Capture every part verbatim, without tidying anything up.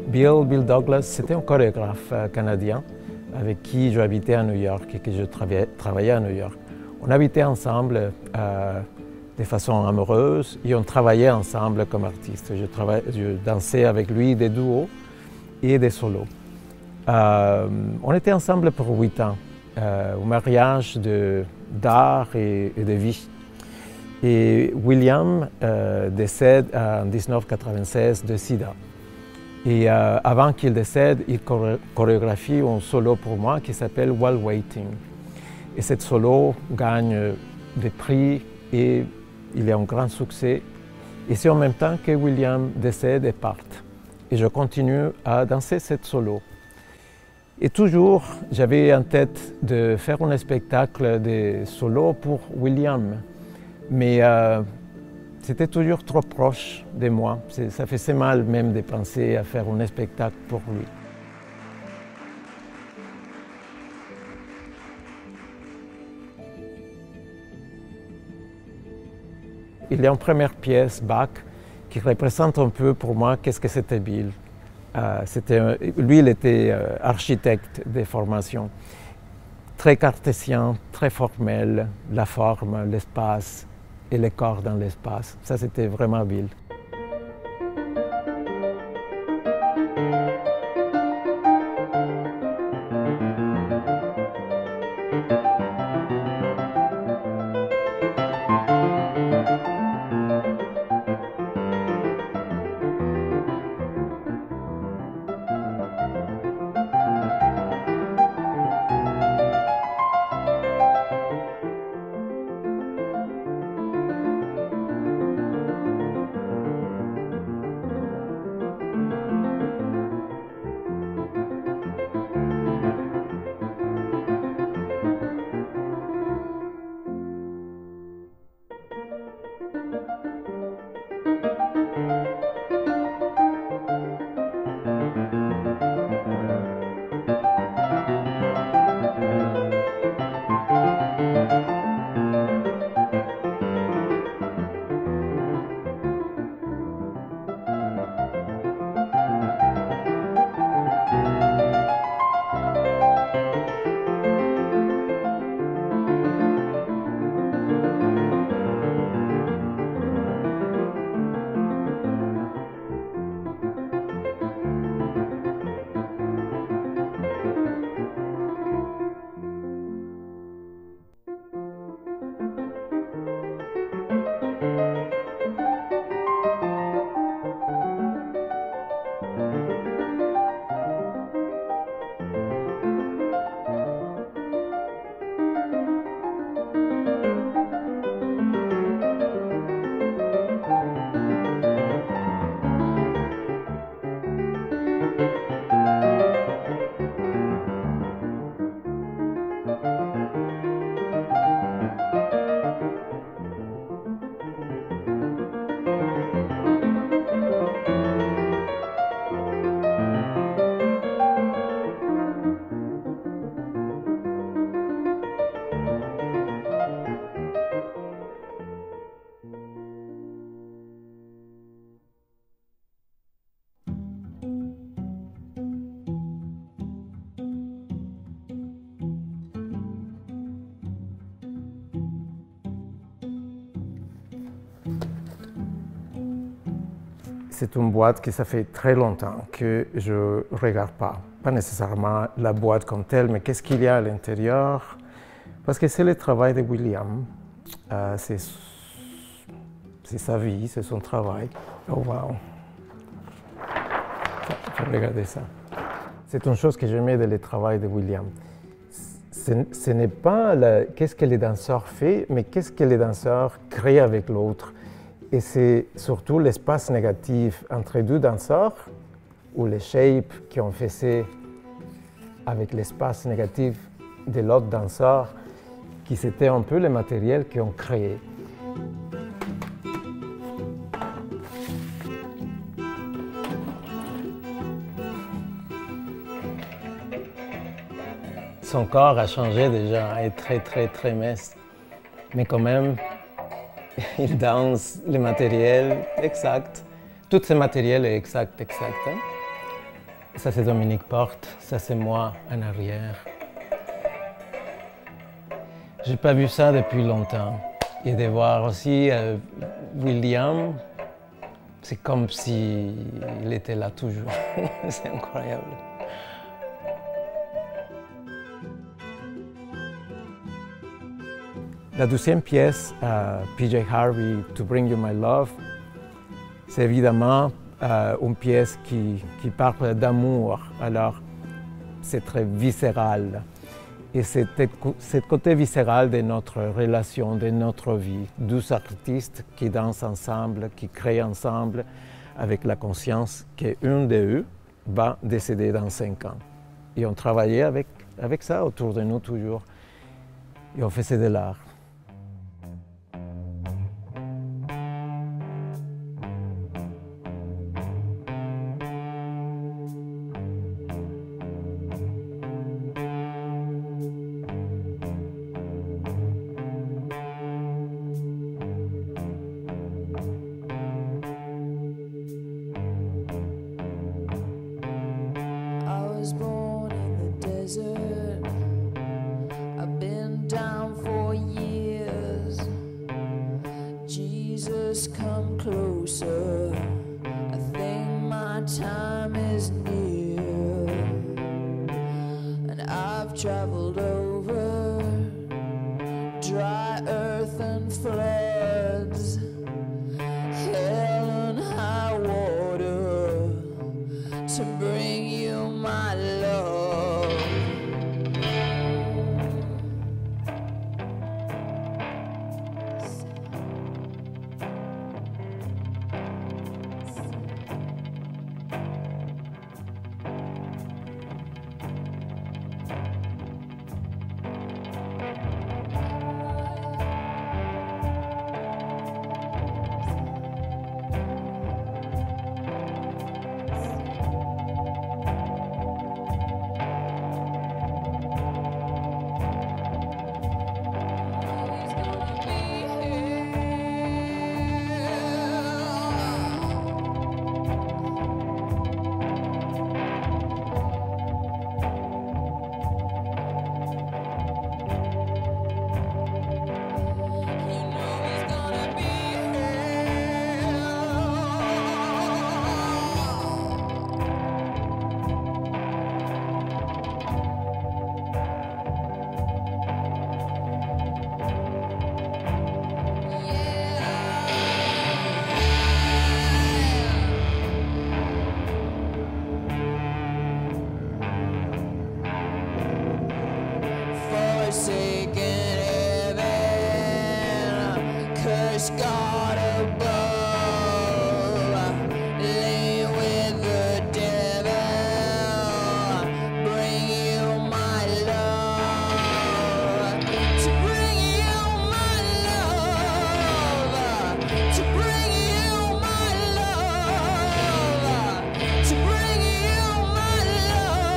Bill, Bill Douglas, c'était un chorégraphe canadien avec qui j'habitais à New York et que je travaillais, travaillais à New York. On habitait ensemble euh, de façon amoureuse et on travaillait ensemble comme artistes. Je, je dansais avec lui des duos et des solos. Euh, on était ensemble pour huit ans, euh, au mariage d'art et, et de vie. Et William euh, décède en dix-neuf cent quatre-vingt-seize de sida. Et euh, avant qu'il décède, il chorégraphie un solo pour moi qui s'appelle While Waiting. Et cette solo gagne des prix et il est un grand succès. Et c'est en même temps que William décède et part. Et je continue à danser cette solo. Et toujours, j'avais en tête de faire un spectacle de solo pour William. Mais euh, c'était toujours trop proche de moi. Ça faisait mal même de penser à faire un spectacle pour lui. Il y a une première pièce, Bach, qui représente un peu pour moi qu'est-ce que c'était Bill. Euh, c'était, lui, il était euh, architecte de formation, très cartésien, très formel, la forme, l'espace et les corps dans l'espace. Ça, c'était vraiment Bill. C'est une boîte qui ça fait très longtemps que je ne regarde pas. Pas nécessairement la boîte comme telle, mais qu'est-ce qu'il y a à l'intérieur. Parce que c'est le travail de William. Euh, c'est sa vie, c'est son travail. Oh wow! Il faut regarder ça. C'est une chose que j'aimais dans le travail de William. Ce, ce n'est pas qu'est-ce que les danseurs font, mais qu'est-ce que les danseurs créent avec l'autre. Et c'est surtout l'espace négatif entre deux danseurs, ou les shapes qu'on faisait avec l'espace négatif de l'autre danseur, qui c'était un peu le matériel qu'on créait. Son corps a changé déjà, il est très très très mince, mais quand même, il danse le matériel exact. Tout ce matériel est exact, exact. Hein? Ça c'est Dominique Porte, ça c'est moi en arrière. J'ai pas vu ça depuis longtemps. Et de voir aussi euh, William, c'est comme s'il était là toujours. C'est incroyable. La deuxième pièce, euh, P J Harvey, To Bring You My Love, c'est évidemment euh, une pièce qui, qui parle d'amour. Alors, c'est très viscéral. Et c'est ce côté viscéral de notre relation, de notre vie, deux artistes qui dansent ensemble, qui créent ensemble, avec la conscience qu'un d'eux va décéder dans cinq ans. Et on travaillait avec, avec ça autour de nous toujours. Et on faisait de l'art. I was born in the desert. I've been down for years. Jesus, come closer. I think my time is near. And I've traveled over dry earth and floods, hell and high water, to bring you my love. Forsaken heaven, curse God above, lay with the devil, bring you my love, to bring you my love, to bring you my love, to bring you my love.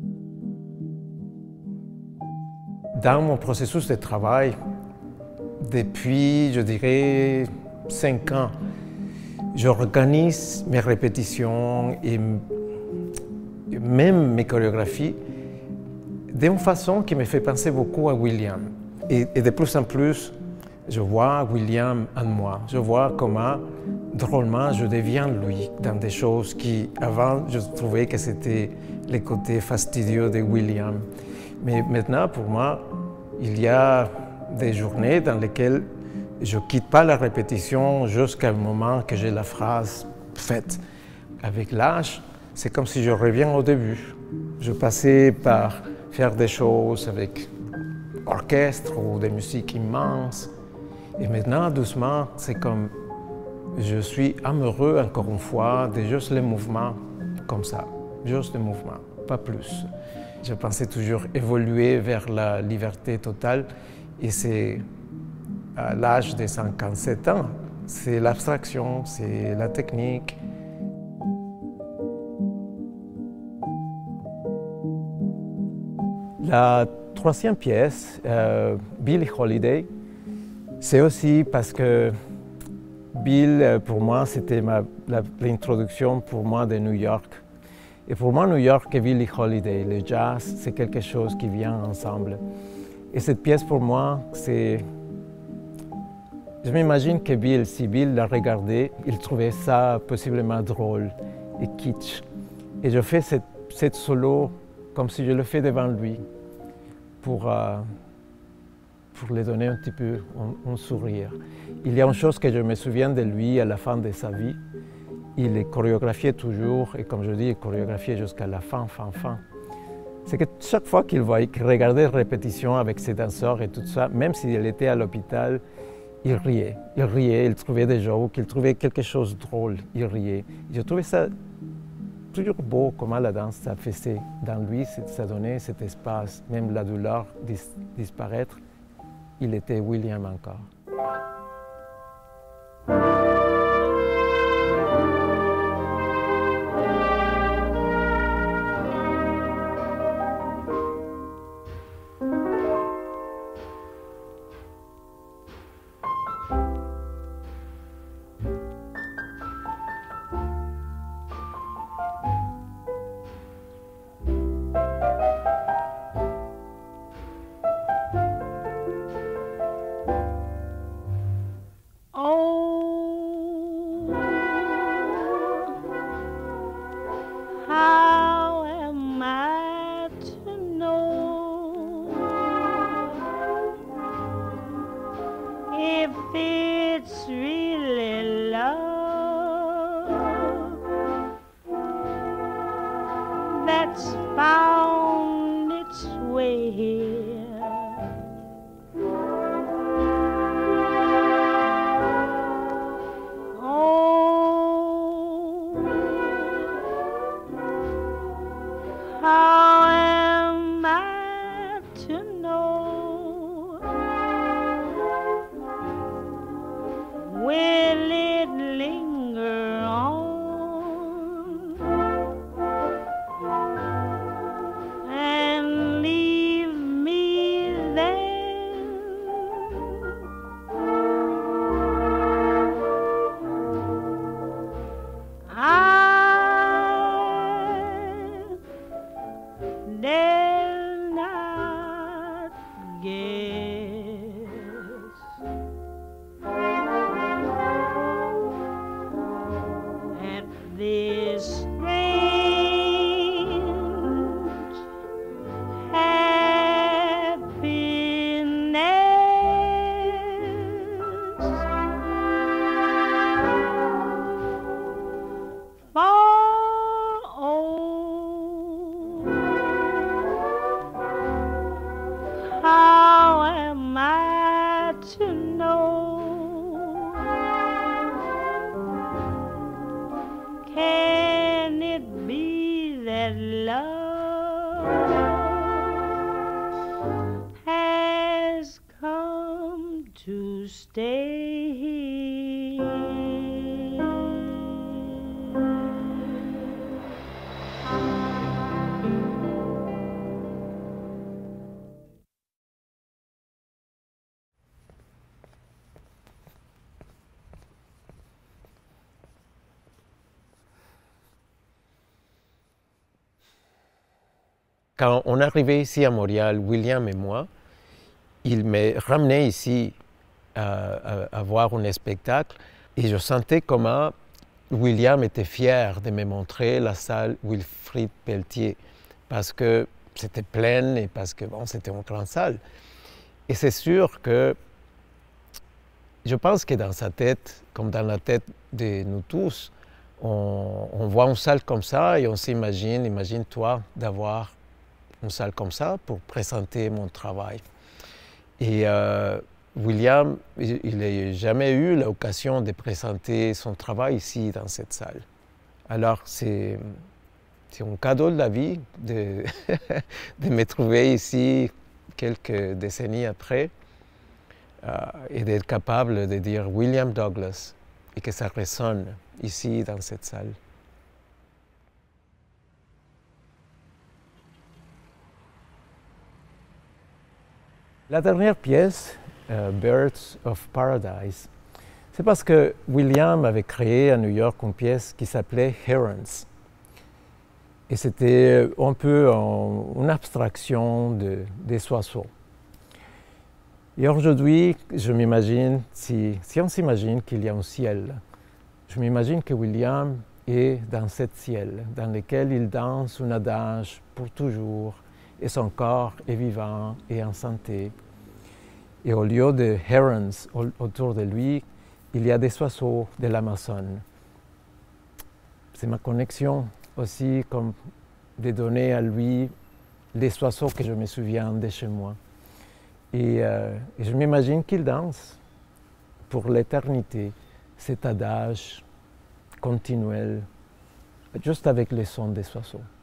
Dans mon processus de travail, depuis, je dirais, cinq ans, j'organise mes répétitions et même mes chorégraphies d'une façon qui me fait penser beaucoup à William. Et, et de plus en plus, je vois William en moi. Je vois comment, drôlement, je deviens lui dans des choses qui, avant, je trouvais que c'était les côtés fastidieux de William. Mais maintenant, pour moi, il y a des journées dans lesquelles je ne quitte pas la répétition jusqu'au moment que j'ai la phrase faite. Avec l'âge, c'est comme si je reviens au début. Je passais par faire des choses avec orchestre ou des musiques immenses. Et maintenant, doucement, c'est comme je suis amoureux, encore une fois, de juste les mouvements comme ça, juste les mouvements, pas plus. Je pensais toujours évoluer vers la liberté totale et c'est à l'âge de cinquante-sept ans, c'est l'abstraction, c'est la technique. La troisième pièce, euh, Billie Holiday, c'est aussi parce que Bill, pour moi, c'était l'introduction pour moi de New York. Et pour moi, New York et Billie Holiday, le jazz, c'est quelque chose qui vient ensemble. Et cette pièce, pour moi, c'est... Je m'imagine que Bill, si Bill l'a regardé, il trouvait ça possiblement drôle et kitsch. Et je fais cette, cette solo comme si je le fais devant lui, pour, euh, pour lui donner un petit peu un, un sourire. Il y a une chose que je me souviens de lui à la fin de sa vie. Il est chorégraphié toujours, et comme je dis, il est chorégraphié jusqu'à la fin, fin, fin. C'est que chaque fois qu'il voyait, qu'il regardait les répétitions avec ses danseurs et tout ça, même s'il était à l'hôpital, il riait. Il riait, il trouvait des jokes, il trouvait quelque chose de drôle, il riait. Je trouvais ça toujours beau, comment la danse ça faisait dans lui, ça donnait cet espace, même la douleur dis disparaître. Il était William encore. That's found its way here. Oh, how am I to know? Will it linger on? This strange happiness, for oh, how am I to know? Can it be that love has come to stay? Quand on arrivait ici à Montréal, William et moi, il me ramenait ici à, à, à voir un spectacle et je sentais comment William était fier de me montrer la salle Wilfrid Pelletier parce que c'était plein et parce que bon, c'était une grande salle. Et c'est sûr que je pense que dans sa tête, comme dans la tête de nous tous, on, on voit une salle comme ça et on s'imagine, imagine-toi d'avoir une salle comme ça pour présenter mon travail. Et euh, William, il n'a jamais eu l'occasion de présenter son travail ici dans cette salle. Alors c'est un cadeau de la vie de, de me trouver ici quelques décennies après euh, et d'être capable de dire William Douglas et que ça résonne ici dans cette salle. La dernière pièce, uh, Birds of Paradise, c'est parce que William avait créé à New York une pièce qui s'appelait Herons. Et c'était un peu en, une abstraction de, des oiseaux. Et aujourd'hui, je m'imagine, si, si on s'imagine qu'il y a un ciel, je m'imagine que William est dans ce ciel, dans lequel il danse un adage pour toujours, et son corps est vivant et en santé. Et au lieu de herons autour de lui, il y a des oiseaux de l'Amazone. C'est ma connexion aussi comme de donner à lui les oiseaux que je me souviens de chez moi. Et, euh, et je m'imagine qu'il danse pour l'éternité, cet adage continuel, juste avec les sons des oiseaux.